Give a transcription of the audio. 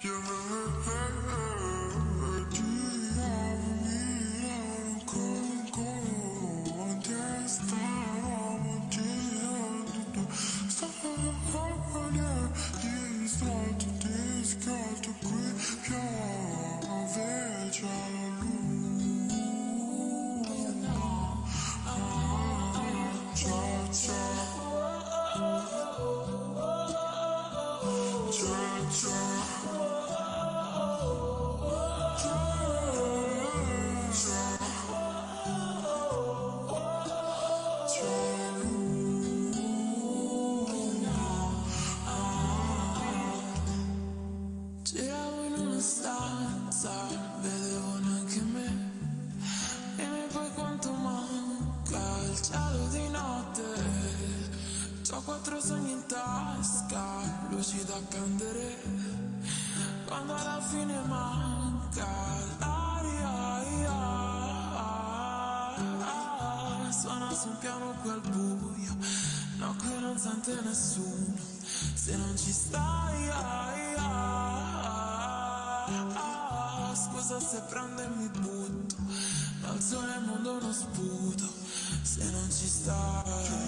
Giravo in una stanza, vedevo neanche me. E poi quanto manca il cielo di notte. C'ho 4 sogni in tasca, luci da prendere. Quando alla fine manca l'aria, suona su un piano qui al buio. No, qui non sente nessuno se non ci stai. Scusa se prendo e mi butto, ma al sole mondo non sputo se non ci stai.